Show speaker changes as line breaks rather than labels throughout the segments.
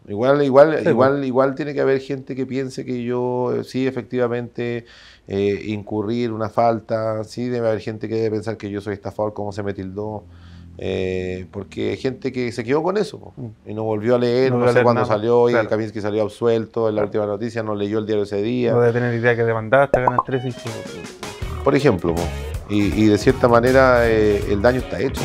Sí, pues.
Igual tiene que haber gente que piense que yo sí, efectivamente, incurrir una falta, sí, debe haber gente que debe pensar que yo soy estafador, como se me tildó, porque hay gente que se quedó con eso, po,
Mm.
y no volvió a leer,
No
no
voy a
sé
leer
cuándo
nada más.
salió, y
Claro,
Kaminski salió absuelto en la
claro.
última noticia, no leyó el diario ese
No
día,
debe tener idea que demandaste, ganas 3 y...
por ejemplo, po, y de cierta manera el daño está hecho.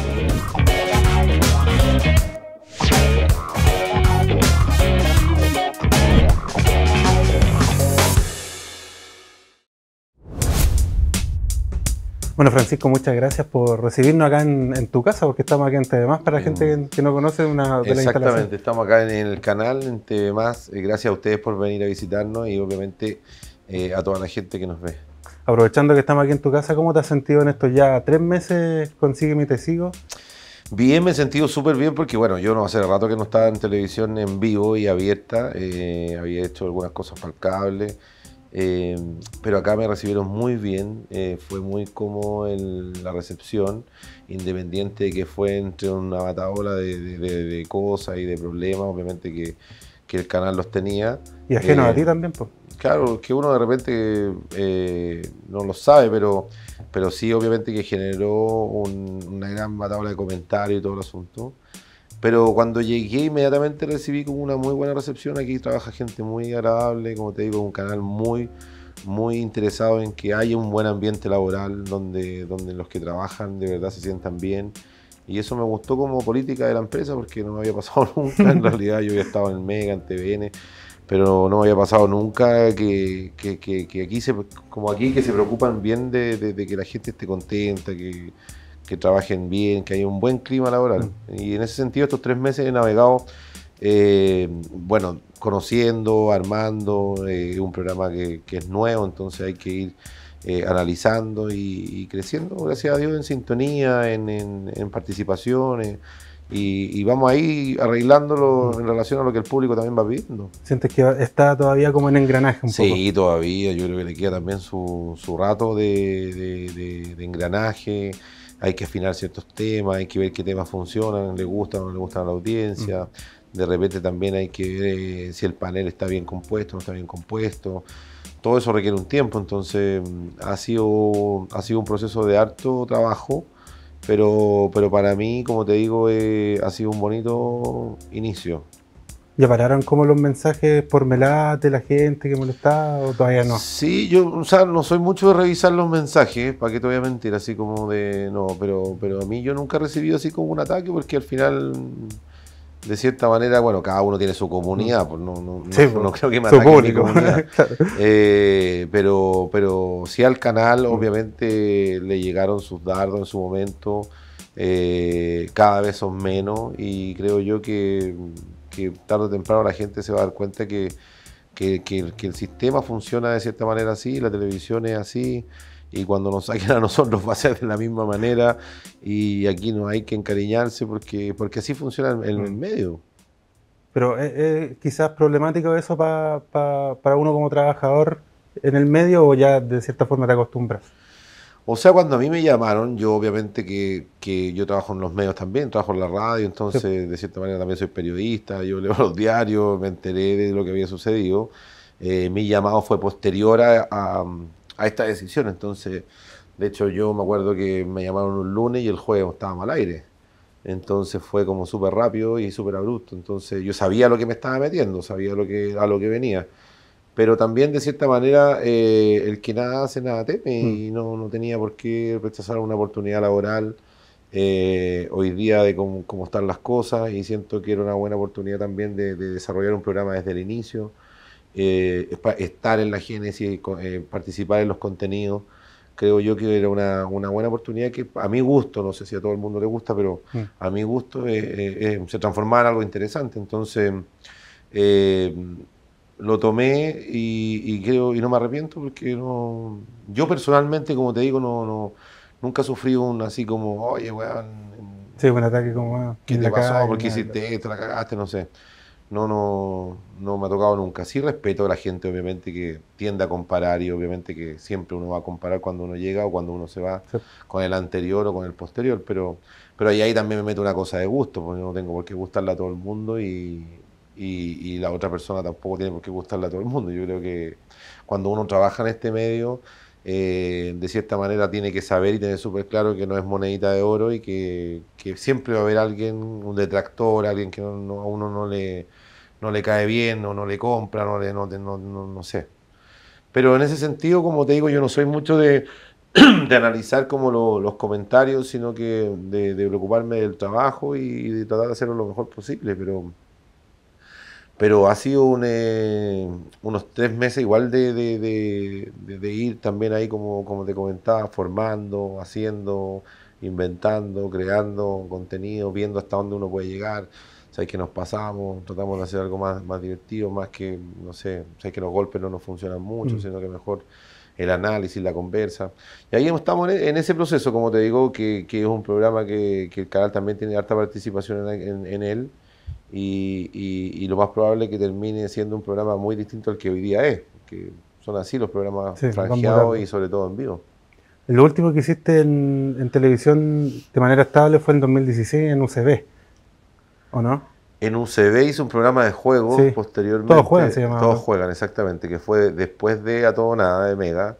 Bueno, Francisco, muchas gracias por recibirnos acá en tu casa, porque estamos aquí en TVMás, para la gente que no conoce una de las instalaciones.
Exactamente, estamos acá en el canal, en TV Más. Gracias a ustedes por venir a visitarnos y obviamente a toda la gente que nos ve.
Aprovechando que estamos aquí en tu casa, ¿cómo te has sentido en estos ya 3 meses? Consígueme y te sigo.
Bien, me he sentido súper bien porque, bueno, yo no hace rato que no estaba en televisión en vivo y abierta. Había hecho algunas cosas para el cable, eh, pero acá me recibieron muy bien. Fue muy cómodo la recepción, independiente de que fue entre una batahola de cosas y de problemas, obviamente que el canal los tenía.
Y ajeno a
Eh,
ti también, pues.
Claro, que uno de repente no lo sabe, pero sí obviamente que generó una gran tabla de comentarios y todo el asunto. Pero cuando llegué inmediatamente recibí como una muy buena recepción. Aquí trabaja gente muy agradable, como te digo, un canal muy interesado en que haya un buen ambiente laboral donde los que trabajan de verdad se sientan bien. Y eso me gustó como política de la empresa porque no me había pasado nunca. En realidad yo había estado en Mega, en TVN, pero no me había pasado nunca que aquí, como aquí, que se preocupan bien de que la gente esté contenta, que trabajen bien, que haya un buen clima laboral.
Mm.
Y en ese sentido, estos 3 meses he navegado, bueno, conociendo, armando un programa que es nuevo, entonces hay que ir analizando y creciendo, gracias a Dios, en sintonía, en participaciones. Y vamos ahí
Mm.
arreglándolo en relación a lo que el público también va pidiendo.
Sientes que está todavía como en engranaje un poco.
Sí, todavía, yo creo que le queda también su rato de engranaje, hay que afinar ciertos temas, hay que ver qué temas funcionan, le gustan o no le gustan a la
Mm.
audiencia, de repente también hay que ver si el panel está bien compuesto o no está bien compuesto, todo eso requiere un tiempo, entonces ha sido un proceso de harto trabajo, pero para mí, como te digo, ha sido un bonito inicio.
¿Ya pararon como los mensajes por melate de la gente que molestaba o todavía no?
Sí, yo, o sea, no soy mucho de revisar los mensajes, ¿para qué te voy a mentir? Así como de, no, pero a mí yo nunca he recibido así como un ataque porque al final, de cierta manera, bueno, cada uno tiene su
Mm.
comunidad, pues
Sí,
no
pues,
creo que me
su
ataquen mi
público.
comunidad.
Claro.
Pero sí al canal,
Mm.
obviamente, le llegaron sus dardos en su momento, cada vez son menos y creo yo que tarde o temprano la gente se va a dar cuenta que el sistema funciona de cierta manera así, la televisión es así, y cuando nos saquen a nosotros va a ser de la misma manera, y aquí no hay que encariñarse porque así funciona el
Mm.
medio.
Pero es quizás problemático eso para uno como trabajador en el medio o ya de cierta forma te acostumbras.
O sea, cuando a mí me llamaron, yo obviamente que yo trabajo en los medios también, trabajo en la radio,
Sí.
entonces de cierta manera también soy periodista, yo leo los diarios, me enteré de lo que había sucedido. Mi llamado fue posterior a esta decisión, entonces, de hecho yo me acuerdo que me llamaron un lunes y el jueves estábamos al aire. Entonces fue como súper rápido y súper abrupto. Entonces yo sabía lo que me estaba metiendo, sabía a lo que venía. Pero también de cierta manera el que nada hace nada teme
Mm.
y no tenía por qué rechazar una oportunidad laboral hoy día de cómo están las cosas y siento que era una buena oportunidad también de desarrollar un programa desde el inicio, estar en la génesis, participar en los contenidos. Creo yo que era una buena oportunidad que a mi gusto, no sé si a todo el mundo le gusta, pero
Mm.
a mi gusto se transformaba en algo interesante. Entonces, eh, lo tomé y creo y no me arrepiento porque no, yo personalmente, como te digo, nunca sufrí un así como, oye, weón,
Sí, un ataque como
¿qué
en
te
la
pasó?
calle,
¿Por qué
nada, claro.
hiciste esto? ¿La cagaste? No sé. No me ha tocado nunca. Sí respeto a la gente, obviamente, que tiende a comparar y obviamente que siempre uno va a comparar cuando uno llega o cuando uno se va
Sí.
con el anterior o con el posterior, pero ahí también me meto una cosa de gusto, porque no tengo por qué gustarle a todo el mundo y la otra persona tampoco tiene por qué gustarle a todo el mundo. Yo creo que cuando uno trabaja en este medio, de cierta manera tiene que saber y tener súper claro que no es monedita de oro y que siempre va a haber alguien, un detractor, alguien que a uno no le cae bien o no le compra, no sé. Pero en ese sentido, como te digo, yo no soy mucho de analizar como los comentarios, sino que de preocuparme del trabajo y de tratar de hacerlo lo mejor posible. Pero ha sido unos 3 meses igual de ir también ahí, como te comentaba, formando, haciendo, inventando, creando contenido, viendo hasta dónde uno puede llegar. Sabes que nos pasamos, tratamos de hacer algo más divertido, más que, no sé, sabes que los golpes no nos funcionan mucho,
Mm.
sino que mejor el análisis, la conversa. Y ahí estamos en ese proceso, como te digo, que es un programa que el canal también tiene harta participación en él y lo más probable es que termine siendo un programa muy distinto al que hoy día es, que son así los programas
Sí, van
franjeados
mutando.
y sobre todo en vivo.
Lo último que hiciste en televisión de manera estable fue en 2016 en UCB, ¿o no?
En UCB hizo un programa de juegos
Sí, todos juegan, se
posteriormente,
llamaba,
todos
creo.
juegan exactamente, que fue después de A Todo Nada de Mega.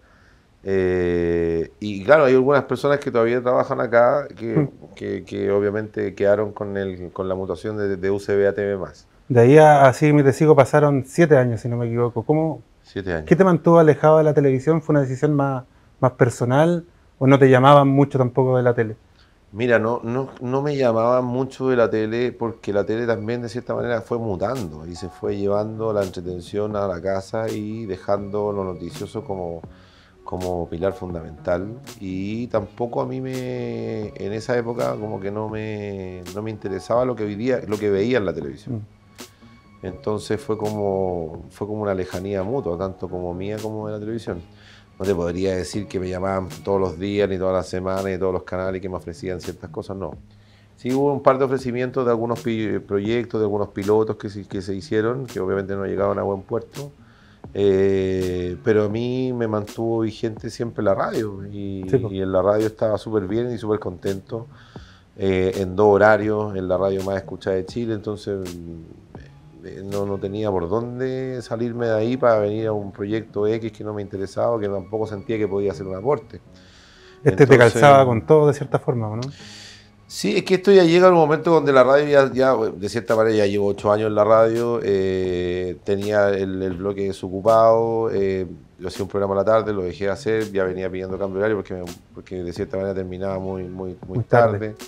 Y claro, hay algunas personas que todavía trabajan acá que obviamente quedaron con la mutación de UCB a TV+.
De ahí a Así me te sigo pasaron 7 años, si no me equivoco.
Siete
¿Qué
años.
te mantuvo alejado de la televisión? ¿Fue una decisión más personal o no te llamaban mucho tampoco de la tele?
Mira, no me llamaban mucho de la tele porque la tele también de cierta manera fue mutando y se fue llevando la entretención a la casa y dejando lo noticioso como pilar fundamental. Y tampoco a mí en esa época como que no me interesaba lo que veía en la televisión.
Mm.
Entonces fue como una lejanía mutua, tanto como mía como de la televisión. No te podría decir que me llamaban todos los días, ni todas las semanas, ni todos los canales y que me ofrecían ciertas cosas, no. Sí hubo un par de ofrecimientos de algunos proyectos, de algunos pilotos que se hicieron, que obviamente no llegaban a buen puerto, pero a mí me mantuvo vigente siempre la radio
Sí, po.
y en la radio estaba súper bien y súper contento, en 2 horarios, en la radio más escuchada de Chile, entonces no tenía por dónde salirme de ahí para venir a un proyecto X que no me interesaba, que tampoco sentía que podía hacer un aporte.
Este te
Entonces,
calzaba con todo de cierta forma, ¿o no?
sí, es que esto ya llega a un momento donde la radio ya de cierta manera, ya llevo 8 años en la radio, tenía el bloque desocupado, yo hacía un programa a la tarde, lo dejé de hacer, ya venía pidiendo cambio de horario porque de cierta manera terminaba muy
Muy tarde.
tarde.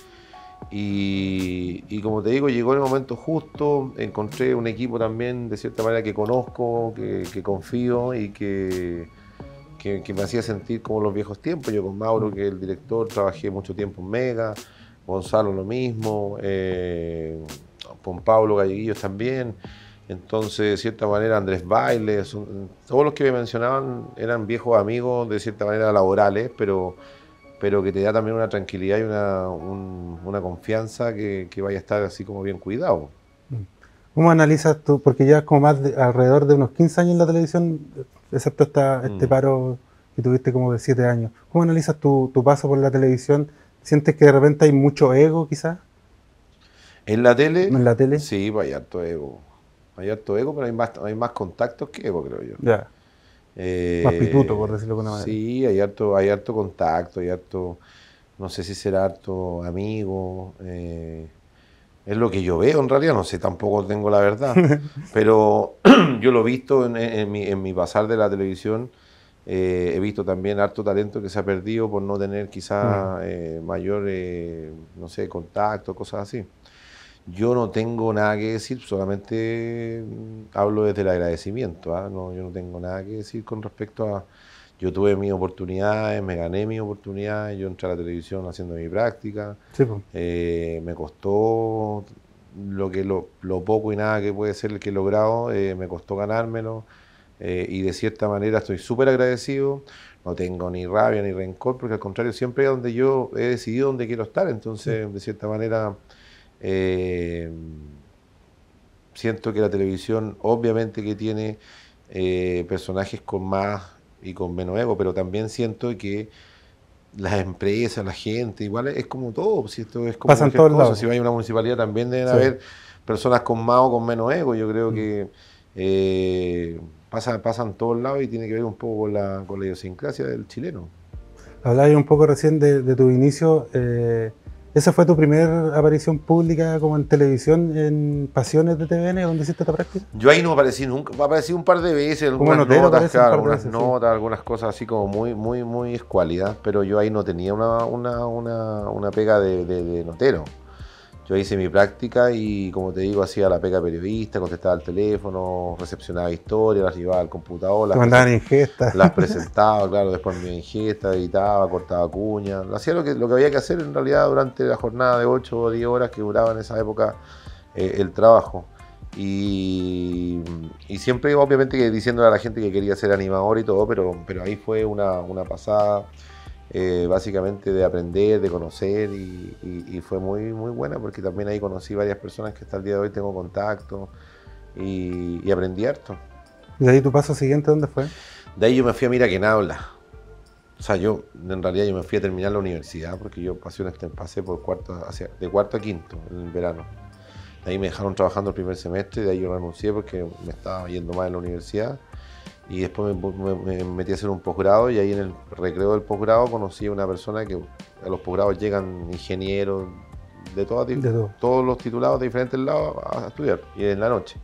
Y como te digo, llegó el momento justo, encontré un equipo también de cierta manera que conozco, que confío y que me hacía sentir como los viejos tiempos. Yo con Mauro, que es el director, trabajé mucho tiempo en Mega, Gonzalo lo mismo, con Pablo Galleguillos también. Entonces, de cierta manera, Andrés Baile, todos los que me mencionaban eran viejos amigos, de cierta manera laborales, pero que te da también una tranquilidad y una confianza que vaya a estar así como bien cuidado.
¿Cómo analizas tú? Porque ya como alrededor de unos 15 años en la televisión, excepto este
Mm.
paro que tuviste como de 7 años. ¿Cómo analizas tu paso por la televisión? ¿Sientes que de repente hay mucho ego quizás
En la tele,
en la tele?
sí, pues hay harto ego. Hay harto ego, pero hay más contactos que ego, creo yo.
Ya, más pituto, por decirlo de alguna manera.
Sí, hay harto contacto, no sé si será harto amigo, es lo que yo veo en realidad, no sé, tampoco tengo la verdad, pero yo lo he visto en mi pasar de la televisión, he visto también harto talento que se ha perdido por no tener quizá mayor, no sé, contacto, cosas así. Yo no tengo nada que decir, solamente hablo desde el agradecimiento, ¿ah? No, yo no tengo nada que decir con respecto a... Yo tuve mis oportunidades, me gané mis oportunidades, yo entré a la televisión haciendo mi práctica,
Sí, pues.
me costó lo poco y nada que puede ser el que he logrado, me costó ganármelo, y de cierta manera estoy súper agradecido, no tengo ni rabia ni rencor, porque al contrario, siempre es donde yo he decidido dónde quiero estar, entonces de cierta manera... Eh, siento que la televisión obviamente que tiene personajes con más y con menos ego, pero también siento que las empresas, la gente, igual es como todo, si esto es como
Pasa en
cualquier
todos
cosa,
lados.
si va a una municipalidad también deben
Sí.
haber personas con más o con menos ego. Yo creo que pasa en todos lados y tiene que ver un poco con la idiosincrasia del chileno.
Hablabas un poco recién de tu inicio. ¿Esa fue tu primera aparición pública como en televisión en Pasiones de TVN, donde hiciste esta práctica?
Yo ahí no aparecí nunca, aparecí un par de veces, algunas
notero
notas, claro, algunas
veces,
notas, sí. Algunas cosas así como muy escuálidas, pero yo ahí no tenía una pega de notero. Yo hice mi práctica y, como te digo, hacía la pega periodista, contestaba el teléfono, recepcionaba historias, las llevaba al computador.
Te mandaban ingestas.
Las presentaba, claro, después me ingesta, editaba, cortaba cuñas. Hacía lo que había que hacer en realidad durante la jornada de 8 o 10 horas que duraba en esa época el trabajo. Y siempre, obviamente, que diciéndole a la gente que quería ser animador y todo, pero ahí fue una pasada. Básicamente de aprender, de conocer y fue muy buena porque también ahí conocí varias personas que hasta el día de hoy tengo contacto y aprendí harto.
¿Y de ahí tu paso siguiente dónde fue?
De ahí yo me fui a Mira quién habla. O sea, en realidad yo me fui a terminar la universidad porque yo pasé de cuarto a quinto en el verano. De ahí me dejaron trabajando el primer semestre, de ahí yo renuncié porque me estaba yendo mal en la universidad. Y después me metí a hacer un posgrado y ahí en el recreo del posgrado conocí a una persona que a los posgrados llegan ingenieros de todos los titulados de diferentes lados a estudiar, y en la noche.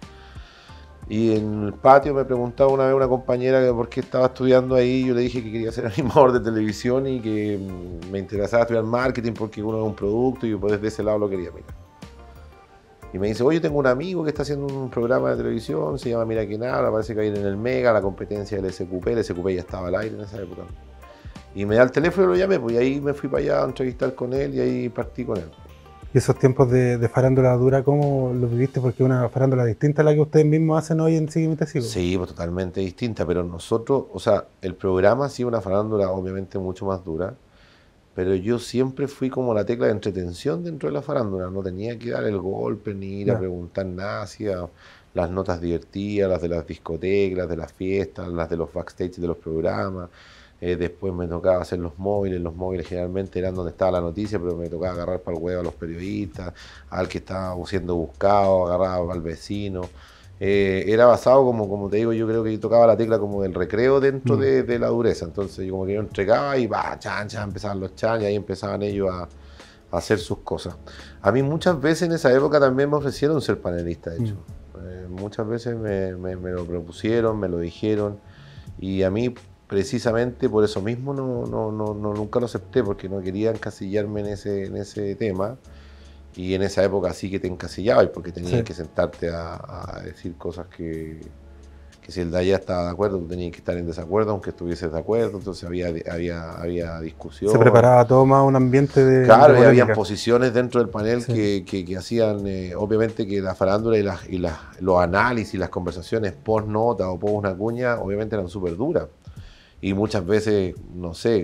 Y en el patio me preguntaba una vez una compañera que por qué estaba estudiando ahí. Yo le dije que quería ser animador de televisión y que me interesaba estudiar marketing porque uno es un producto y yo desde ese lado lo quería mirar. Y me dice, oye, tengo un amigo que está haciendo un programa de televisión, se llama Mira quién habla, parece que va a ir en el Mega, la competencia del SQP, el SQP ya estaba al aire en esa época. Y me da el teléfono y lo llamé, pues y ahí me fui para allá a entrevistar con él y ahí partí con él.
¿Y esos tiempos de farándula dura, cómo los viviste? Porque es una farándula distinta a la que ustedes mismos hacen hoy en Sígueme Te Sigo.
Sí, pues totalmente distinta, pero nosotros, o sea, el programa sí una farándula obviamente mucho más dura, pero yo siempre fui como la tecla de entretención dentro de la farándula, no tenía que dar el golpe ni ir a preguntar nada, hacía las notas divertidas, las de las discotecas, las de las fiestas, las de los backstage de los programas. Después me tocaba hacer los móviles generalmente eran donde estaba la noticia, pero me tocaba agarrar para el huevo a los periodistas, al que estaba siendo buscado, agarraba al vecino. Era basado como te digo, yo creo que yo tocaba la tecla como del recreo dentro de la dureza, entonces yo como que yo entregaba y chan, empezaban los chan y ahí empezaban ellos a hacer sus cosas. A mí muchas veces en esa época también me ofrecieron ser panelista, de hecho. Muchas veces me lo propusieron, me lo dijeron y a mí precisamente por eso mismo nunca lo acepté porque no quería encasillarme en ese tema. Y en esa época sí que te encasillabas porque tenías que sentarte a decir cosas que si el de allá estaba de acuerdo, tú tenías que estar en desacuerdo, aunque estuvieses de acuerdo, entonces había discusión.
Se preparaba todo más un ambiente de...
Claro, y habían posiciones dentro del panel que hacían, obviamente que la farándula y los análisis, las conversaciones post nota o post una cuña, obviamente eran súper duras. Y muchas veces, no sé,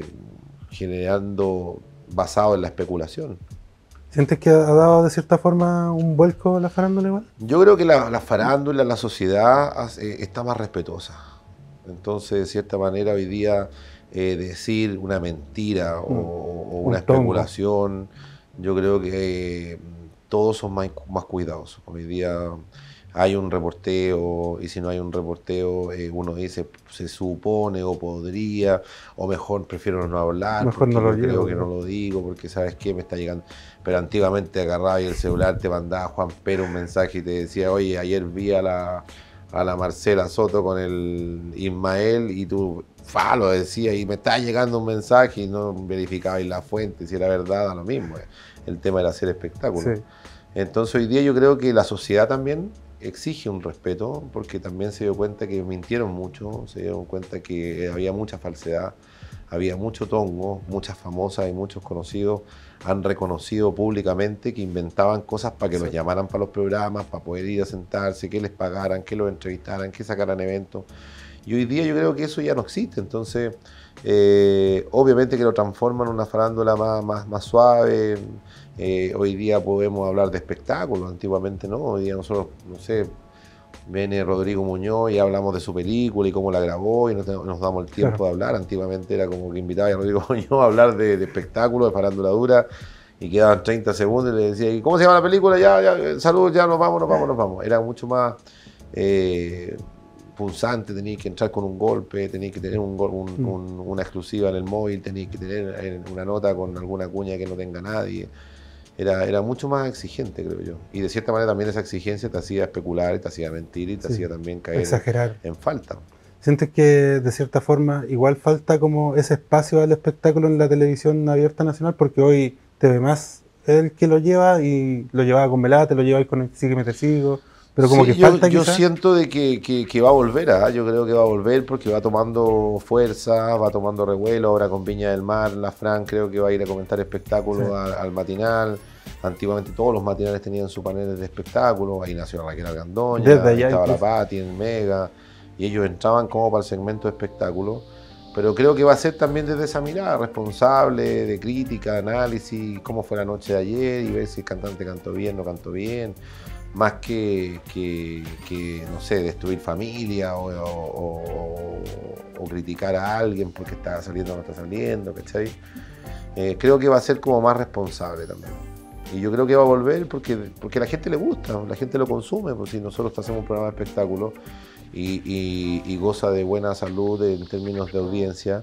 basado en la especulación.
¿Sientes que ha dado de cierta forma un vuelco la farándula igual?
Yo creo que la farándula, la sociedad está más respetuosa. Entonces, de cierta manera, hoy día decir una mentira o una especulación, yo creo que todos son más cuidadosos. Hoy día hay un reporteo y si no hay un reporteo, uno dice se supone o podría, o mejor prefiero no hablar,
mejor no lo
yo creo que no lo digo, porque sabes qué, me está llegando. Pero antiguamente agarraba y el celular te mandaba Juan Pérez un mensaje y te decía, oye, ayer vi a la Marcela Soto con el Ismael y tú lo decía y me está llegando un mensaje y no verificabas la fuente, si era verdad, a lo mismo. El tema era hacer espectáculo. Sí. Entonces hoy día yo creo que la sociedad también exige un respeto porque también se dio cuenta que mintieron mucho, se dieron cuenta que había mucha falsedad, había mucho tongo, muchas famosas y muchos conocidos han reconocido públicamente que inventaban cosas para que los llamaran para los programas, para poder ir a sentarse, que les pagaran, que los entrevistaran, que sacaran eventos. Y hoy día yo creo que eso ya no existe, entonces obviamente que lo transforman en una farándula más suave. Hoy día podemos hablar de espectáculos, antiguamente no, hoy día nosotros, no sé, viene Rodrigo Muñoz y hablamos de su película y cómo la grabó y nos damos el tiempo de hablar. Antiguamente era como que invitaba a Rodrigo Muñoz a hablar de espectáculos, de farándula dura y quedaban 30 segundos y le decía, ¿y cómo se llama la película? Ya, ya, salud, ya nos vamos, nos vamos, nos vamos. Era mucho más punzante, tenías que entrar con un golpe, tenías que tener una exclusiva en el móvil, tenías que tener una nota con alguna cuña que no tenga nadie. Era mucho más exigente, creo yo. Y de cierta manera también esa exigencia te hacía especular, te hacía mentir y te hacía también caer
exagerar.
En falta.
¿Sientes que de cierta forma igual falta como ese espacio al espectáculo en la televisión abierta nacional? Porque hoy TV Más es el que lo lleva y lo llevaba con Velá, te lo lleva con el Sígueme Te Sigo, pero como
sí,
que falta
yo
quizás.
siento de que va a volver, yo creo que va a volver porque va tomando fuerza, va tomando revuelo, ahora con Viña del Mar, la Fran creo que va a ir a comentar espectáculos al matinal. Antiguamente todos los matinales tenían sus paneles de espectáculos, ahí nació la Raquel Argandoña, ahí estaba la Pati en Mega, y ellos entraban como para el segmento de espectáculo, pero creo que va a ser también desde esa mirada responsable, de crítica, análisis, cómo fue la noche de ayer y ver si el cantante cantó bien, no cantó bien, más que no sé, destruir familia o criticar a alguien porque está saliendo o no está saliendo, ¿cachai? Creo que va a ser como más responsable también. Y yo creo que va a volver porque a la gente le gusta, la gente lo consume, pues si nosotros hacemos un programa de espectáculo y goza de buena salud en términos de audiencia,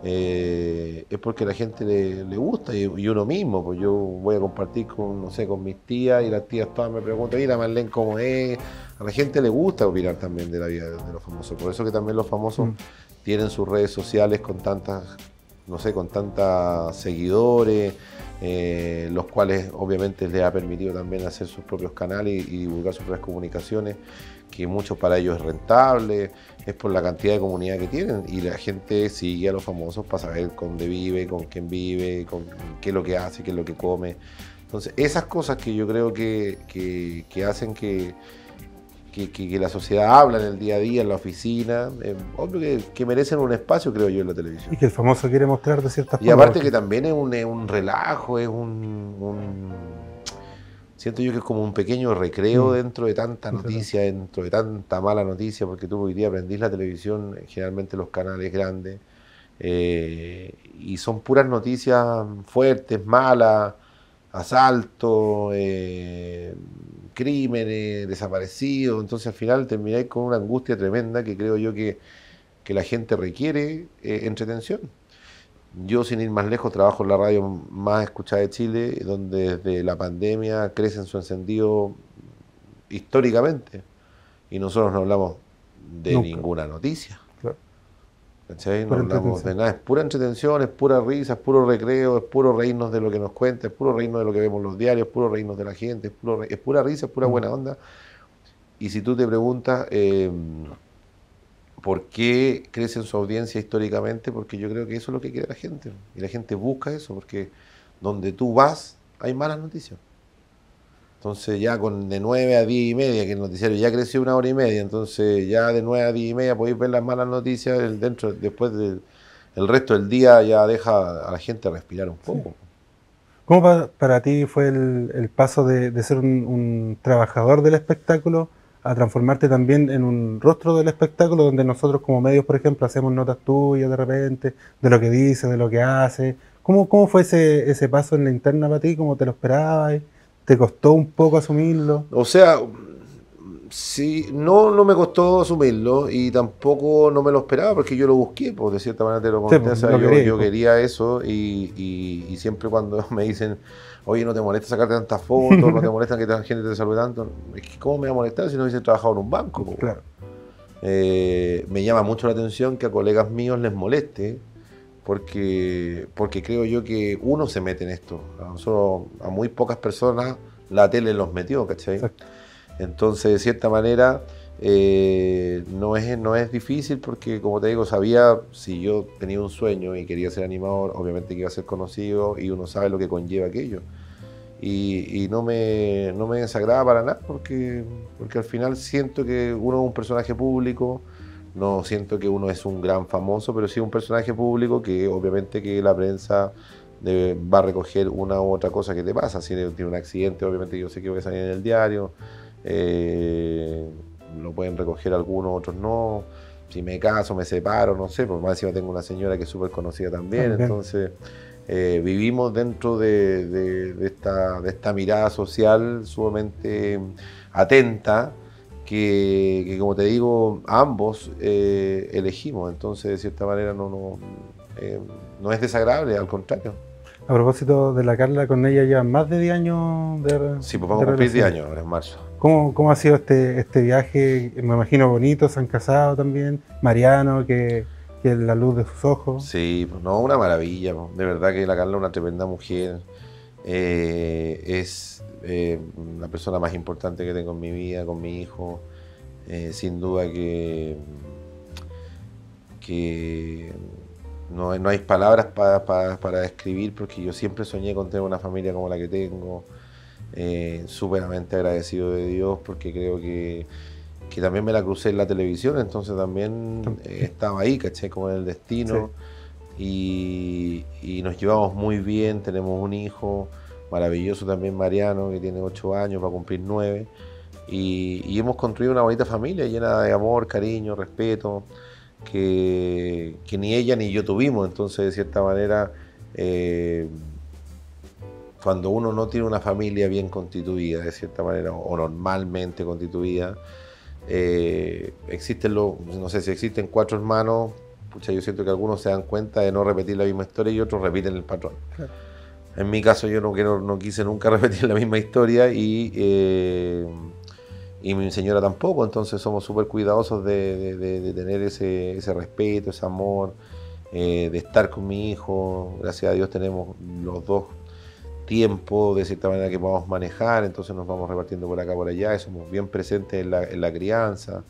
es porque a la gente le gusta y uno mismo, pues yo voy a compartir con, no sé, con mis tías y las tías todas me preguntan, mira Marlene cómo es, a la gente le gusta opinar también de la vida de los famosos, por eso que también los famosos tienen sus redes sociales con tantas, no sé, con tantos seguidores, los cuales obviamente les ha permitido también hacer sus propios canales y divulgar sus propias comunicaciones, que mucho para ellos es rentable, es por la cantidad de comunidad que tienen y la gente sigue a los famosos para saber dónde vive, con quién vive, con qué es lo que hace, qué es lo que come. Entonces esas cosas que yo creo que hacen que la sociedad habla en el día a día, en la oficina, obvio que merecen un espacio, creo yo, en la televisión.
Y que el famoso quiere mostrar de cierta forma.
Y aparte que también es un relajo, siento yo que es como un pequeño recreo dentro de tanta noticia, dentro de tanta mala noticia, porque tú hoy día prendís la televisión, generalmente los canales grandes, y son puras noticias fuertes, malas, asaltos, crímenes, desaparecidos, entonces al final termináis con una angustia tremenda que creo yo que la gente requiere entretención. Yo, sin ir más lejos, trabajo en la radio más escuchada de Chile, donde desde la pandemia crece en su encendido históricamente, y nosotros no hablamos de ninguna noticia. ¿Cachai? No hablamos de nada, es pura entretención, es pura risa, es puro recreo, es puro reírnos de lo que nos cuenta, es puro reírnos de lo que vemos en los diarios, es puro reírnos de la gente, es pura risa, es pura buena onda. Y si tú te preguntas por qué crece en su audiencia históricamente, porque yo creo que eso es lo que quiere la gente, y la gente busca eso, porque donde tú vas hay malas noticias. Entonces ya de 9 a 10 y media, que el noticiario ya creció 1 hora y media, entonces ya de 9 a 10 y media podéis ver las malas noticias, después del resto del día ya deja a la gente respirar un poco.
¿Cómo para ti fue el paso de ser un trabajador del espectáculo a transformarte también en un rostro del espectáculo, donde nosotros como medios, por ejemplo, hacemos notas tuyas de repente, de lo que dices, de lo que haces? ¿Cómo fue ese paso en la interna para ti? ¿Cómo te lo esperabas? ¿Te costó un poco asumirlo?
O sea, sí, no me costó asumirlo y tampoco no me lo esperaba porque yo lo busqué, pues de cierta manera te lo conté. Sí, o sea, yo quería eso y siempre cuando me dicen, oye, no te molesta sacarte tantas fotos, no te molesta que la gente te salude tanto, es que ¿cómo me va a molestar si no hubiese trabajado en un banco? Pues?
Claro.
Me llama mucho la atención que a colegas míos les moleste, porque creo yo que uno se mete en esto. A muy pocas personas la tele los metió, ¿cachai? Exacto. Entonces, de cierta manera, no es difícil porque, como te digo, sabía, si yo tenía un sueño y quería ser animador, obviamente que iba a ser conocido y uno sabe lo que conlleva aquello. Y no me desagrada para nada porque al final siento que uno es un personaje público. No siento que uno es un gran famoso, pero sí un personaje público que obviamente que la prensa va a recoger una u otra cosa que te pasa. Si tiene un accidente, obviamente yo sé que voy a salir en el diario. Lo pueden recoger algunos, otros no. Si me caso, me separo, no sé, porque más encima tengo una señora que es súper conocida también. Entonces vivimos dentro de esta mirada social sumamente atenta que como te digo, ambos elegimos. Entonces, de cierta manera, no es desagradable, al contrario.
A propósito de la Carla, con ella ya más de 10 años de
Sí, pues vamos a cumplir 10 años ahora en marzo.
¿Cómo ha sido este viaje? Me imagino bonito, se han casado también. Mariano, que es la luz de sus ojos.
Sí, pues no, una maravilla. Pues. De verdad que la Carla es una tremenda mujer. Es la persona más importante que tengo en mi vida, con mi hijo. Sin duda que no hay palabras para describir, porque yo siempre soñé con tener una familia como la que tengo. Súperamente agradecido de Dios, porque creo que también me la crucé en la televisión, entonces también estaba ahí, caché, como en el destino. Sí. Y nos llevamos muy bien, tenemos un hijo maravilloso también, Mariano, que tiene 8 años, va a cumplir 9. Y hemos construido una bonita familia llena de amor, cariño, respeto, que ni ella ni yo tuvimos. Entonces, de cierta manera, cuando uno no tiene una familia bien constituida, de cierta manera, o normalmente constituida, no sé si existen 4 hermanos, pucha, yo siento que algunos se dan cuenta de no repetir la misma historia y otros repiten el patrón. Claro. En mi caso yo no quise nunca repetir la misma historia y mi señora tampoco, entonces somos súper cuidadosos de tener ese respeto, ese amor, de estar con mi hijo. Gracias a Dios tenemos los dos tiempo de cierta manera que podamos manejar, entonces nos vamos repartiendo por acá por allá y somos bien presentes en la crianza,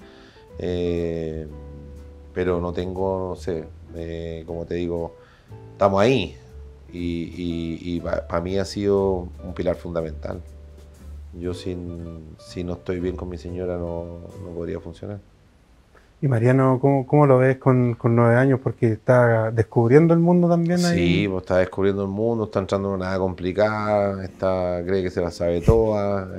pero no tengo, no sé, como te digo, estamos ahí y para mí ha sido un pilar fundamental. Yo si no estoy bien con mi señora no podría funcionar.
Y Mariano, ¿cómo lo ves con 9 años? Porque está descubriendo el mundo también ahí.
Sí, pues está descubriendo el mundo, está entrando en una nada complicada, cree que se la sabe toda,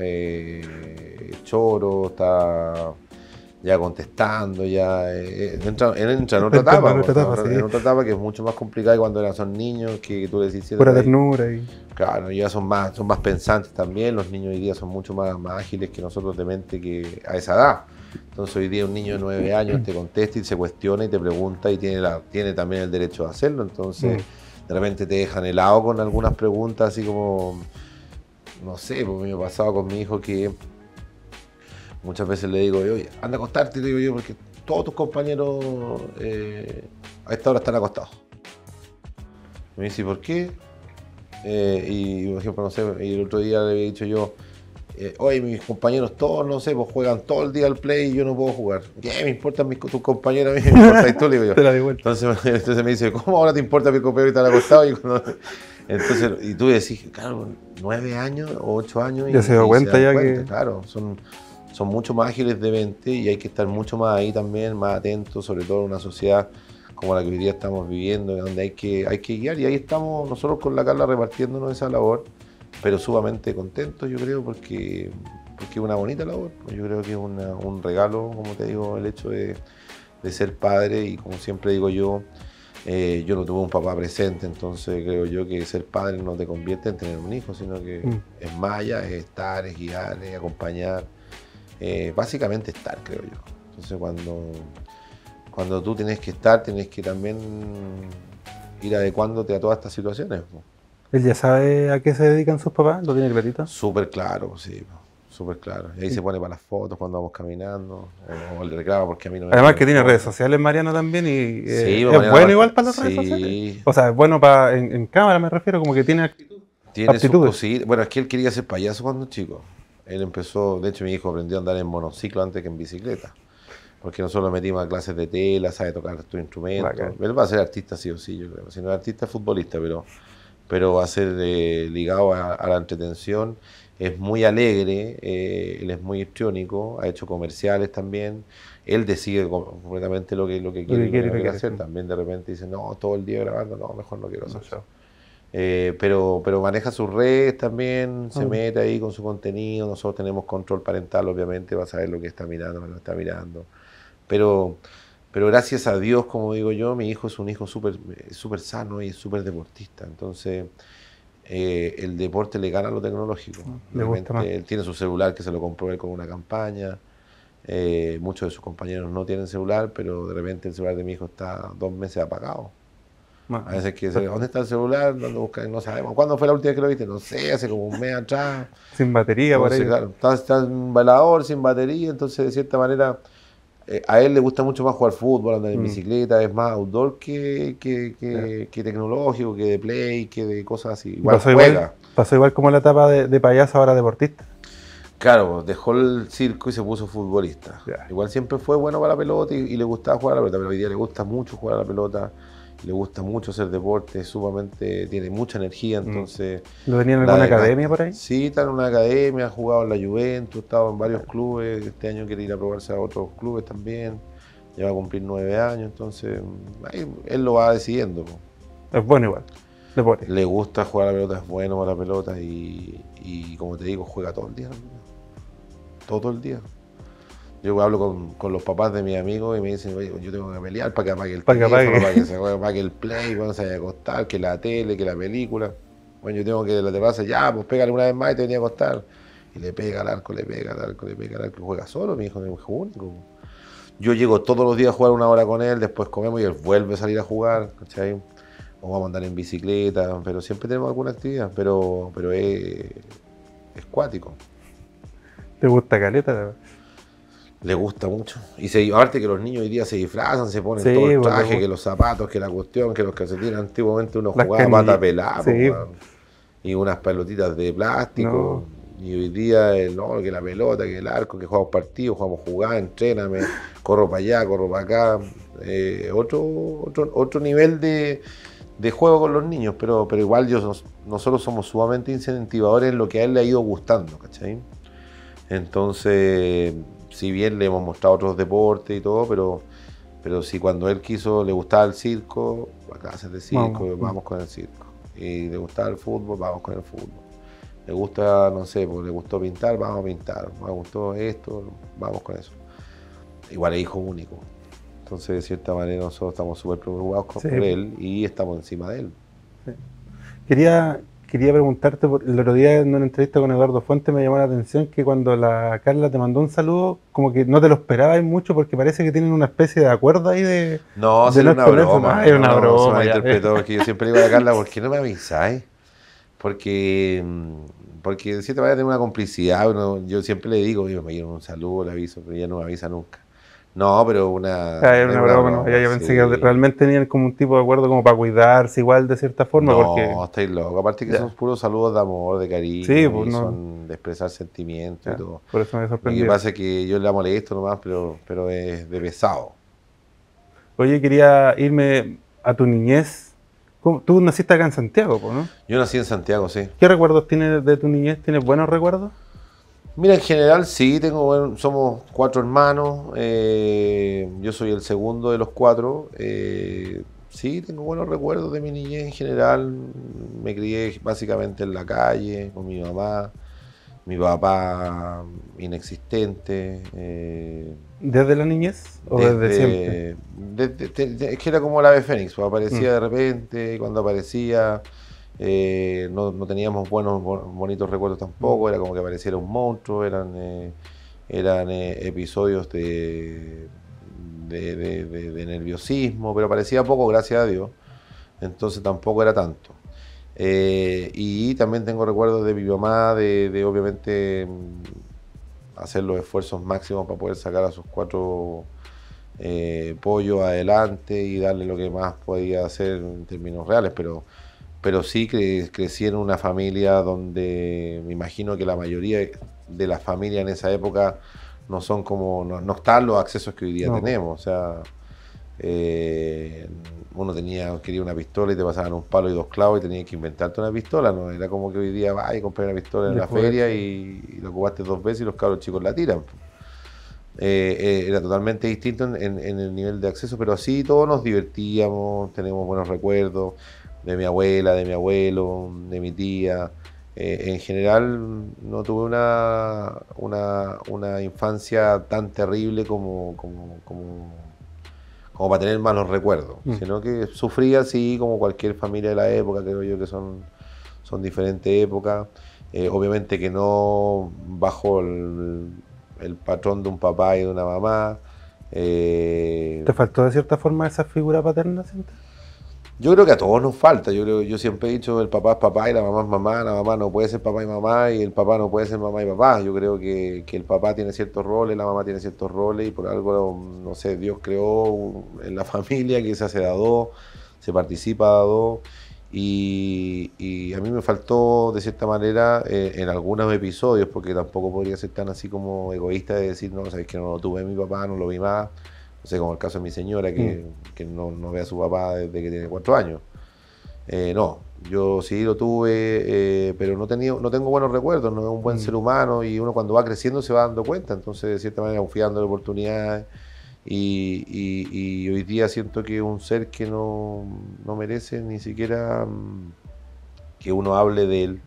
choro, está ya contestando, él entra en otra etapa, en otra etapa que es mucho más complicada que cuando son niños, que tú les decís...
Pura ternura.
Claro, ya son más pensantes también, los niños hoy día son mucho más ágiles que nosotros de mente que a esa edad. Entonces hoy día un niño de 9 años te contesta y se cuestiona y te pregunta y tiene también el derecho de hacerlo. Entonces de repente te dejan helado con algunas preguntas así como, no sé, porque me ha pasado con mi hijo que muchas veces le digo, oye, anda a acostarte, le digo yo, porque todos tus compañeros a esta hora están acostados. Me dice, ¿por qué? Y por ejemplo, no sé, y el otro día le había dicho yo, oye, mis compañeros todos, no sé, pues juegan todo el día al play y yo no puedo jugar. ¿Qué me importan tus compañeros? A mí me importa y tú, le digo yo.
Te la di vuelta.
Entonces me dice, ¿cómo ahora te importa mis compañeros y están acostados? Y tú decís, claro, 9 años o 8 años.
Ya se dio cuenta ya que...
Claro, son mucho más ágiles de mente y hay que estar mucho más ahí también, más atentos, sobre todo en una sociedad como la que hoy día estamos viviendo, donde hay que guiar, y ahí estamos nosotros con la Carla repartiéndonos esa labor, pero sumamente contentos, yo creo, porque es una bonita labor. Yo creo que es un regalo, como te digo, el hecho de ser padre, y como siempre digo yo no tuve un papá presente, entonces creo yo que ser padre no te convierte en tener un hijo, sino que es más allá, es estar, es guiar, es acompañar, básicamente estar, creo yo. Entonces cuando tú tienes que estar, tienes que también ir adecuándote a todas estas situaciones.
¿Él ya sabe a qué se dedican sus papás? ¿Lo tiene clarito?
Súper claro, sí, súper claro. Y ahí se pone para las fotos cuando vamos caminando, o le reclama porque a mí no me...
Además que tiene redes sociales Mariano también, y
sí,
es bueno igual para las redes sociales. O sea, es bueno en cámara, me refiero, como que tiene actitud.
Tiene sus cositas. Bueno, es que él quería ser payaso cuando chico. Él empezó, de hecho mi hijo aprendió a andar en monociclo antes que en bicicleta. Porque nosotros lo metimos a clases de tela, sabe tocar tus instrumentos. Okay. Él va a ser artista sí o sí, yo creo. Si no es artista, es futbolista, pero va a ser ligado a la entretención. Es muy alegre, él es muy histriónico, ha hecho comerciales también. Él decide completamente lo que quiere hacer. También de repente dice, no, todo el día grabando, no, mejor no quiero hacer eso. Pero maneja sus redes también, se mete ahí con su contenido. Nosotros tenemos control parental, obviamente, va a saber lo que está mirando, lo que no está mirando. Pero Pero gracias a Dios, como digo yo, mi hijo es un hijo súper sano y súper deportista. Entonces, el deporte le gana a lo tecnológico. De
Le gusta más.
repente, él tiene su celular que se lo compró él con una campaña. Muchos de sus compañeros no tienen celular, pero de repente el celular de mi hijo está 2 meses apagado. A veces que dice, ¿dónde está el celular? ¿Dónde busca? No sabemos. ¿Cuándo fue la última vez que lo viste? No sé, hace como un mes atrás.
Sin batería por
Entonces,
ahí.
claro, está en un velador, sin batería, entonces de cierta manera a él le gusta mucho más jugar fútbol, andar en bicicleta, es más outdoor que tecnológico, que de play, que de cosas así. Igual juega.
Pasó igual como la etapa de payaso ahora deportista.
Claro, dejó el circo y se puso futbolista.
Ya.
Igual siempre fue bueno para la pelota y le gustaba jugar a la pelota, pero hoy día le gusta mucho jugar a la pelota, le gusta mucho hacer deporte, tiene mucha energía, entonces...
¿Lo tenía en alguna academia por ahí?
Sí, está en una academia, ha jugado en la Juventus, ha estado en varios clubes, este año quiere ir a probarse a otros clubes también, ya va a cumplir 9 años, entonces ahí él lo va decidiendo.
Es bueno igual, deporte.
Le gusta jugar a la pelota, es bueno para la pelota y como te digo, juega todo el día. Todo el día. Yo hablo con los papás de mis amigos y me dicen, oye, yo tengo que pelear para que apague el teléfono, para que el play, cuando se vaya a acostar, que la tele, que la película. Bueno, yo tengo que de la terraza, ya, pues pégale una vez más y te venía a acostar. Y le pega al arco, le pega al arco, le pega al arco. Juega solo, mi hijo es hijo único. Yo llego todos los días a jugar 1 hora con él, después comemos y él vuelve a salir a jugar, ¿cachai? O vamos a andar en bicicleta, pero siempre tenemos alguna actividad, pero es cuático.
¿Te gusta caleta?
Le gusta mucho. Y aparte que los niños hoy día se disfrazan, se ponen
Sí,
todo el
pues,
traje, que los zapatos, que la cuestión, que los calcetines. Antiguamente uno
Las
jugaba
canillas.
pata pelada,
Sí.
y unas pelotitas de plástico.
No.
Y hoy día, no, que la pelota, que el arco, que jugamos partidos, jugamos jugar, entréname, corro para allá, corro para acá. Otro nivel de juego con los niños, pero igual nosotros somos sumamente incentivadores en lo que a él le ha ido gustando, ¿cachai? Entonces, si bien le hemos mostrado otros deportes y todo, pero si cuando él quiso, le gustaba el circo, a clases de circo, vamos con el circo. Y le gustaba el fútbol, vamos con el fútbol. Le gusta, no sé, pues le gustó pintar, vamos a pintar. Me gustó esto, vamos con eso. Igual es hijo único. Entonces, de cierta manera, nosotros estamos súper preocupados por él y estamos encima de él.
Sí. Quería preguntarte, el otro día en una entrevista con Eduardo Fuentes me llamó la atención que cuando la Carla te mandó un saludo, como que no te lo esperabas mucho porque parece que tienen una especie de acuerdo ahí de...
No,
de
era una broma.
Era una broma.
Se malinterpretó, porque yo siempre le digo a la Carla, ¿por qué no me avisáis? Porque de cierta manera tengo una complicidad. Yo siempre le digo, yo me quiero un saludo, le aviso, pero ella no me avisa nunca. No, pero
era una broma, no. Yo pensé que realmente tenían como un tipo de acuerdo como para cuidarse igual de cierta forma.
No,
porque...
estáis locos. Aparte que son puros saludos de amor, de cariño,
sí, pues,
y son de expresar sentimientos y todo.
Por eso me sorprendió.
Lo que pasa es que yo la molesto nomás, pero es de pesado.
Oye, quería irme a tu niñez. Tú naciste acá en Santiago, ¿no?
Yo nací en Santiago, sí.
¿Qué recuerdos tienes de tu niñez? ¿Tienes buenos recuerdos?
Mira, en general sí, somos 4 hermanos, yo soy el segundo de los 4, sí, tengo buenos recuerdos de mi niñez en general, me crié básicamente en la calle con mi mamá, mi papá inexistente.
¿Desde la niñez o desde siempre?
Es que era como el ave fénix, pues aparecía de repente, y cuando aparecía... no teníamos bonitos recuerdos tampoco, era como que apareciera un monstruo, eran episodios de nerviosismo, pero parecía poco, gracias a Dios, entonces tampoco era tanto. Y también tengo recuerdos de mi mamá, de obviamente hacer los esfuerzos máximos para poder sacar a sus 4 pollos adelante y darle lo que más podía hacer en términos reales, pero sí crecí en una familia donde me imagino que la mayoría de las familias en esa época no son como, no están los accesos que hoy día tenemos. O sea, uno quería una pistola y te pasaban un palo y 2 clavos y tenías que inventarte una pistola. No era como que hoy día vas y compras una pistola en la feria y lo ocupaste 2 veces y los cabros chicos la tiran. Era totalmente distinto en el nivel de acceso, pero sí todos nos divertíamos, tenemos buenos recuerdos de mi abuela, de mi abuelo, de mi tía. En general no tuve una infancia tan terrible como como para tener malos recuerdos, sino que sufría así como cualquier familia de la época, creo yo que son diferentes épocas. Obviamente que no bajo el patrón de un papá y de una mamá.
¿Te faltó de cierta forma esa figura paterna, sientes?
Yo creo que a todos nos falta. Yo siempre he dicho el papá es papá y la mamá es mamá. La mamá no puede ser papá y mamá y el papá no puede ser mamá y papá. Yo creo que el papá tiene ciertos roles, la mamá tiene ciertos roles y por algo, no sé, Dios creó en la familia que se hace de a dos, se participa de a dos. Y a mí me faltó de cierta manera en algunos episodios, porque tampoco podría ser tan así como egoísta de decir, no, sabes que no lo tuve mi papá, no lo vi más. No sé, como el caso de mi señora, que no ve a su papá desde que tiene 4 años. No, yo sí lo tuve, pero no tengo buenos recuerdos, no es un buen ser humano y uno cuando va creciendo se va dando cuenta, entonces de cierta manera fui dándole oportunidades y hoy día siento que es un ser que no merece ni siquiera que uno hable de él,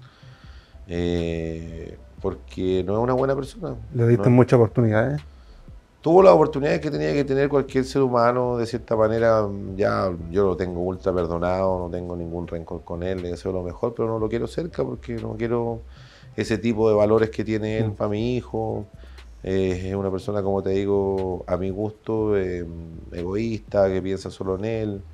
porque no es una buena persona.
¿Le diste muchas oportunidades?
Tuvo las oportunidades que tenía que tener cualquier ser humano, de cierta manera, ya yo lo tengo ultra perdonado, no tengo ningún rencor con él, le deseo lo mejor, pero no lo quiero cerca porque no quiero ese tipo de valores que tiene él para mi hijo. Es una persona, como te digo, a mi gusto, egoísta, que piensa solo en él.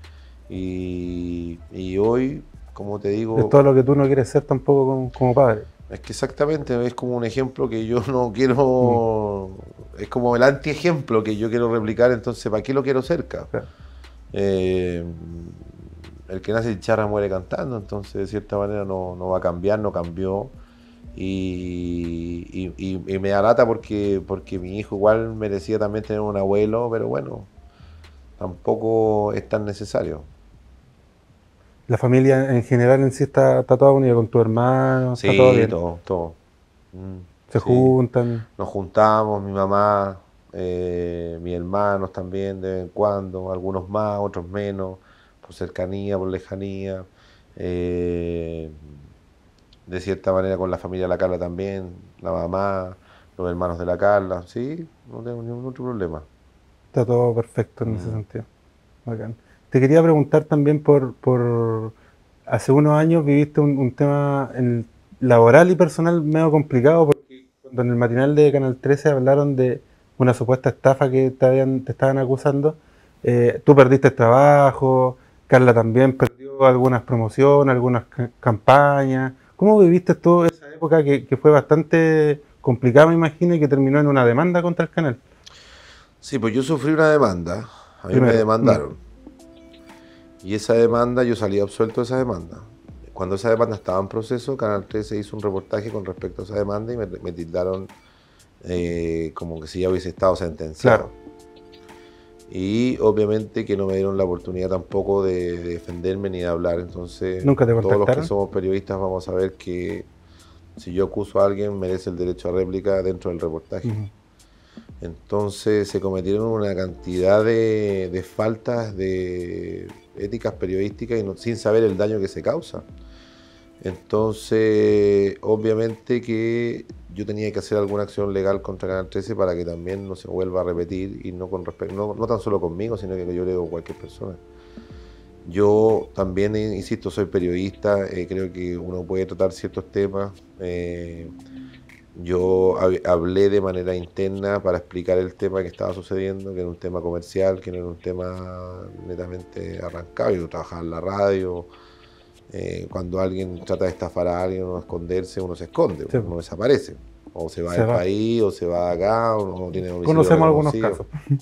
Y hoy, como te digo...
Es todo lo que tú no quieres ser tampoco como padre.
Es que exactamente, es como un ejemplo que yo no quiero, es como el antiejemplo que yo quiero replicar, entonces ¿para qué lo quiero cerca?
Claro.
El que nace chicharra muere cantando, entonces de cierta manera no va a cambiar, no cambió y me da lata porque mi hijo igual merecía también tener un abuelo, pero bueno, tampoco es tan necesario.
La familia en general en sí está toda unida con tu hermano,
Sí,
está todo bien.
todo.
Se juntan.
Nos juntamos, mi mamá, mis hermanos también de vez en cuando, algunos más, otros menos, por cercanía, por lejanía. De cierta manera con la familia de la Carla también, la mamá, los hermanos de la Carla, sí, no tengo ningún otro problema.
Está todo perfecto en ese sentido. Bacán. Te quería preguntar también hace unos años viviste un tema laboral y personal medio complicado, porque cuando en el matinal de Canal 13 hablaron de una supuesta estafa que te estaban acusando, tú perdiste el trabajo, Carla también perdió algunas promociones, algunas campañas. ¿Cómo viviste tú esa época que fue bastante complicada, me imagino, y que terminó en una demanda contra el canal?
Sí, pues yo sufrí una demanda, a mí me demandaron. Y esa demanda, yo salí absuelto de esa demanda. Cuando esa demanda estaba en proceso, Canal 13 hizo un reportaje con respecto a esa demanda y me tildaron como que si ya hubiese estado sentenciado.
Claro.
Y obviamente que no me dieron la oportunidad tampoco de defenderme ni de hablar. Entonces,
¿Nunca te contactaron?
todos los que somos periodistas vamos a ver que si yo acuso a alguien, merece el derecho a réplica dentro del reportaje. Entonces se cometieron una cantidad de faltas de éticas periodísticas y sin saber el daño que se causa. Entonces, obviamente que yo tenía que hacer alguna acción legal contra Canal 13 para que también no se vuelva a repetir y no tan solo conmigo, sino que yo leo cualquier persona. Yo también, insisto, soy periodista, creo que uno puede tratar ciertos temas. Yo hablé de manera interna para explicar el tema que estaba sucediendo, que era un tema comercial, que no era un tema netamente arrancado. Yo trabajaba en la radio. Cuando alguien trata de estafar a alguien o esconderse, uno se esconde, sí. Uno desaparece. O se va del país, o se va acá, o no tiene domicilio.
Conocemos algunos casos.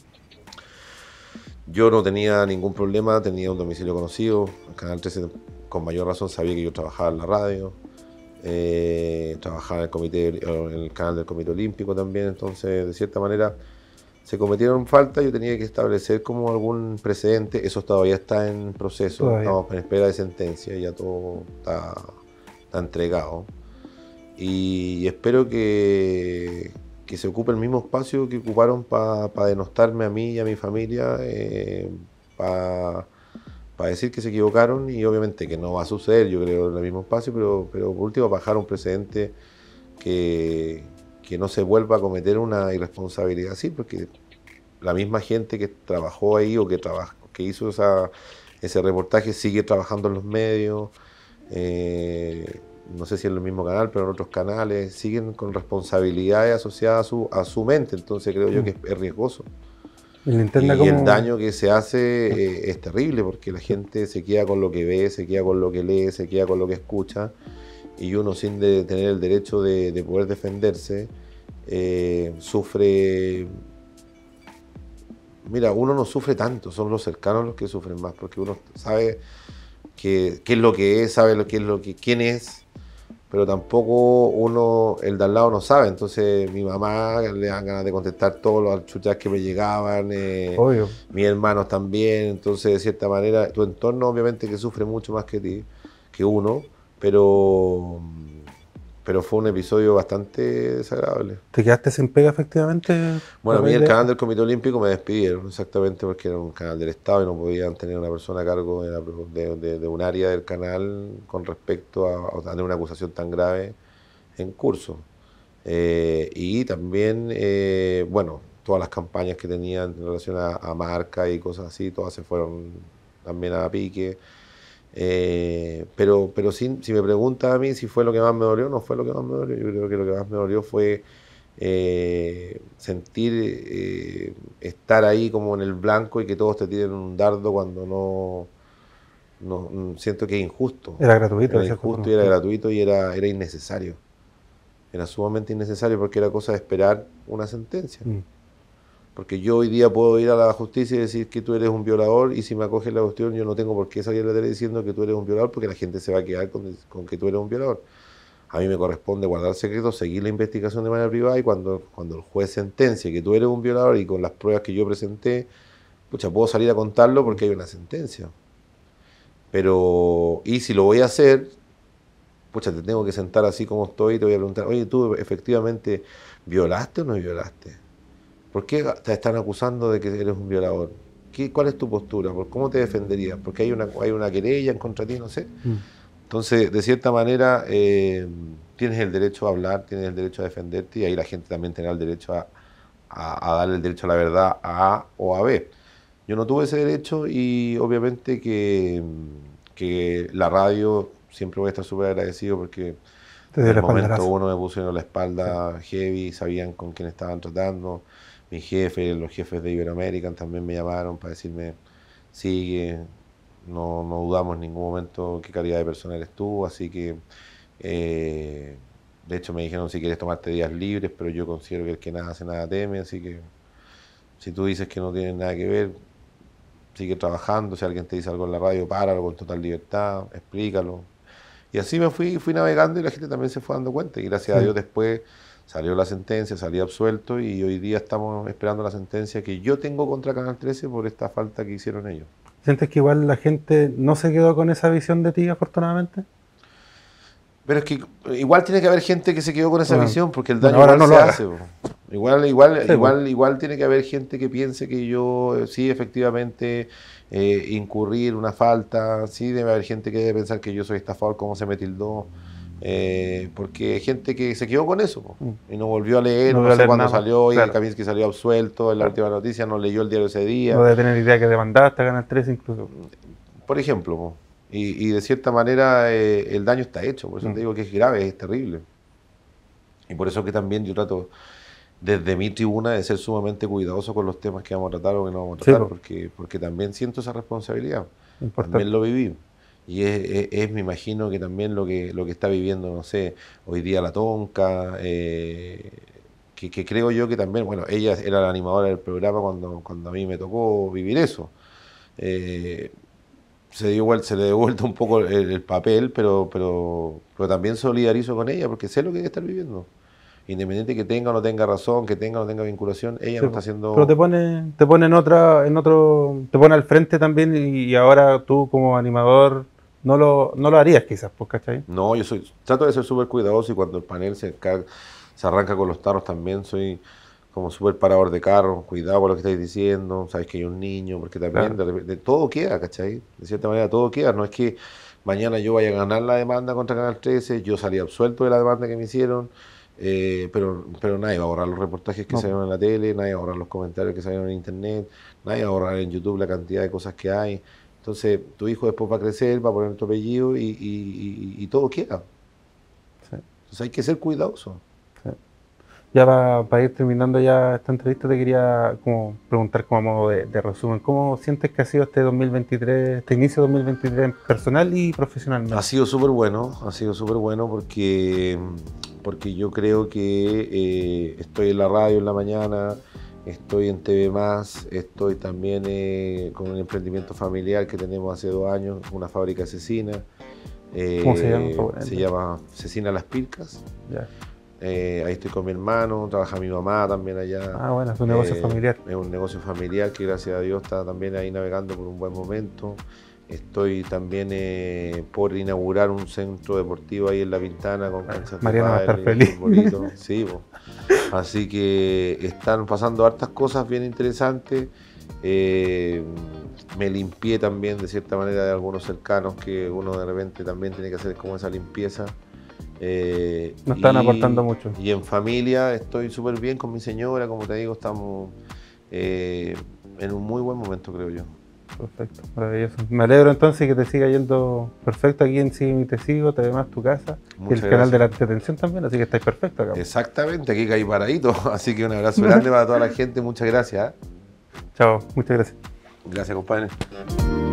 Yo no tenía ningún problema, tenía un domicilio conocido. El Canal 13 con mayor razón sabía que yo trabajaba en la radio. Trabajaba en el canal del Comité Olímpico también, entonces de cierta manera se cometieron faltas, yo tenía que establecer como algún precedente, eso todavía está en proceso, estamos en espera de sentencia, ya todo está entregado y espero que se ocupe el mismo espacio que ocuparon para denostarme a mí y a mi familia, para decir que se equivocaron y obviamente que no va a suceder, yo creo, en el mismo espacio, pero por último para dejar un precedente que no se vuelva a cometer una irresponsabilidad así, porque la misma gente que trabajó ahí o que hizo ese reportaje sigue trabajando en los medios. No sé si en el mismo canal, pero en otros canales, siguen con responsabilidades asociadas a su mente, entonces creo yo que es riesgoso.
El linterna
Y el
como...
daño que se hace es terrible, porque la gente se queda con lo que ve, se queda con lo que lee, se queda con lo que escucha, y uno sin tener el derecho de poder defenderse, sufre... Mira, uno no sufre tanto, son los cercanos los que sufren más, porque uno sabe qué es lo que es, sabe quién es, pero tampoco el de al lado no sabe. Entonces mi mamá le dan ganas de contestar todos los chuchas que me llegaban,
Obvio.
mis hermanos también. Entonces, de cierta manera, tu entorno obviamente que sufre mucho más que ti, que uno, pero fue un episodio bastante desagradable.
¿Te quedaste sin pega efectivamente?
Bueno, a mí el canal del Comité Olímpico me despidieron exactamente porque era un canal del Estado y no podían tener una persona a cargo de un área del canal con respecto a tener una acusación tan grave en curso. Y también, bueno, todas las campañas que tenían en relación a marca y cosas así, todas se fueron también a pique. Pero si me preguntas a mí si fue lo que más me dolió, no fue lo que más me dolió. Yo creo que lo que más me dolió fue sentir estar ahí como en el blanco y que todos te tiren un dardo cuando siento que es injusto.
Era gratuito,
Era injusto y era gratuito y era innecesario. Era sumamente innecesario porque era cosa de esperar una sentencia. Porque yo hoy día puedo ir a la justicia y decir que tú eres un violador, y si me acogen la cuestión yo no tengo por qué salir a la tele diciendo que tú eres un violador, porque la gente se va a quedar con que tú eres un violador. A mí me corresponde guardar secretos, seguir la investigación de manera privada, y cuando el juez sentencia que tú eres un violador y con las pruebas que yo presenté, pucha, puedo salir a contarlo porque hay una sentencia. Y si lo voy a hacer, pucha, te tengo que sentar así como estoy y te voy a preguntar, oye, ¿tú efectivamente violaste o no violaste? ¿Por qué te están acusando de que eres un violador? ¿Cuál es tu postura? ¿Cómo te defenderías? Porque hay una querella en contra de ti, no sé. Entonces, de cierta manera, tienes el derecho a hablar, tienes el derecho a defenderte, y ahí la gente también tendrá el derecho a darle el derecho a la verdad a A o a B. Yo no tuve ese derecho, y obviamente que la radio, siempre voy a estar súper agradecido porque en el momento uno me pusieron la espalda heavy, sabían con quién estaban tratando. Mi jefe, los jefes de Iberoamerican también me llamaron para decirme, sigue, no dudamos en ningún momento qué calidad de persona eres tú, así que de hecho me dijeron si quieres tomarte días libres, pero yo considero que el que nada hace nada teme, así que si tú dices que no tienes nada que ver, sigue trabajando. Si alguien te dice algo en la radio, páralo con total libertad, explícalo. Y así me fui navegando, y la gente también se fue dando cuenta, y gracias a Dios después salió la sentencia, salí absuelto, y hoy día estamos esperando la sentencia que yo tengo contra Canal 13 por esta falta que hicieron ellos.
¿Sientes que igual la gente no se quedó con esa visión de ti, afortunadamente?
Pero es que igual tiene que haber gente que se quedó con esa visión, porque el daño
igual no
se hace. Igual tiene que haber gente que piense que yo, sí, efectivamente, incurrí en una falta. Sí, debe haber gente que debe pensar que yo soy estafador, como se me tildó. Porque hay gente que se quedó con eso y no volvió a leer, no sé cuándo salió, y Kaminski salió absuelto en la última noticia, no leyó el diario ese día.
No debe tener idea que demandaste a Canal 13 incluso.
Por ejemplo, y de cierta manera el daño está hecho, por eso te digo que es grave, es terrible. Y por eso que también yo trato desde mi tribuna de ser sumamente cuidadoso con los temas que vamos a tratar o que no vamos a tratar, porque también siento esa responsabilidad, también lo viví. Y me imagino que también lo que está viviendo, no sé, hoy día la Tonka, que creo yo que también, bueno, ella era la animadora del programa cuando a mí me tocó vivir eso. Se le dio vuelta un poco el papel, pero también solidarizo con ella porque sé lo que hay que estar viviendo. Independiente que tenga o no tenga razón, que tenga o no tenga vinculación, ella no está haciendo...
Pero te pone te pone al frente también, y ahora tú como animador no lo harías quizás, pues, ¿cachai?
No, trato de ser súper cuidadoso, y cuando el panel se arranca con los tarros también soy como súper parador de carro, cuidado con lo que estáis diciendo, sabes que hay un niño, porque también de todo queda, ¿cachai? De cierta manera todo queda, no es que mañana yo vaya a ganar la demanda contra Canal 13, yo salí absuelto de la demanda que me hicieron, pero nadie va a borrar los reportajes que
No.
salieron en la tele, nadie va a borrar los comentarios que salieron en internet, nadie va a borrar en YouTube la cantidad de cosas que hay. Entonces, tu hijo después va a crecer, va a poner tu apellido y todo queda.
Sí,
Entonces hay que ser cuidadoso.
sí. Ya para ir terminando ya esta entrevista, te quería como preguntar como a modo de resumen, ¿cómo sientes que ha sido este 2023, este inicio de 2023 personal y profesionalmente?
Ha sido súper bueno porque yo creo que estoy en la radio en la mañana, estoy en TV+, estoy también con un emprendimiento familiar que tenemos hace 2 años, una fábrica de cecina.
¿Cómo se llama?
Se llama Cecina Las Pircas.
Ya.
Ahí estoy con mi hermano, trabaja mi mamá también allá.
Ah, bueno, es un negocio familiar.
Es un negocio familiar que gracias a Dios está también ahí navegando por un buen momento. Estoy también por inaugurar un centro deportivo ahí en La Pintana con canchas de
Mariano va a estar
pádel y
feliz.
futbolito. Sí, po. Así que están pasando hartas cosas bien interesantes. Me limpié también de cierta manera de algunos cercanos que uno de repente también tiene que hacer como esa limpieza.
No están aportando mucho.
Y en familia estoy súper bien con mi señora, como te digo, estamos en un muy buen momento, creo yo.
Perfecto, maravilloso. Me alegro entonces que te siga yendo perfecto aquí en Sígueme y Te Sigo, TV Más Tu Casa, y el canal de la entretención también, así que estáis perfecto acá.
Exactamente, aquí caí paradito, así que un abrazo grande para toda la gente, muchas gracias.
Chao, muchas gracias.
Gracias, compadre.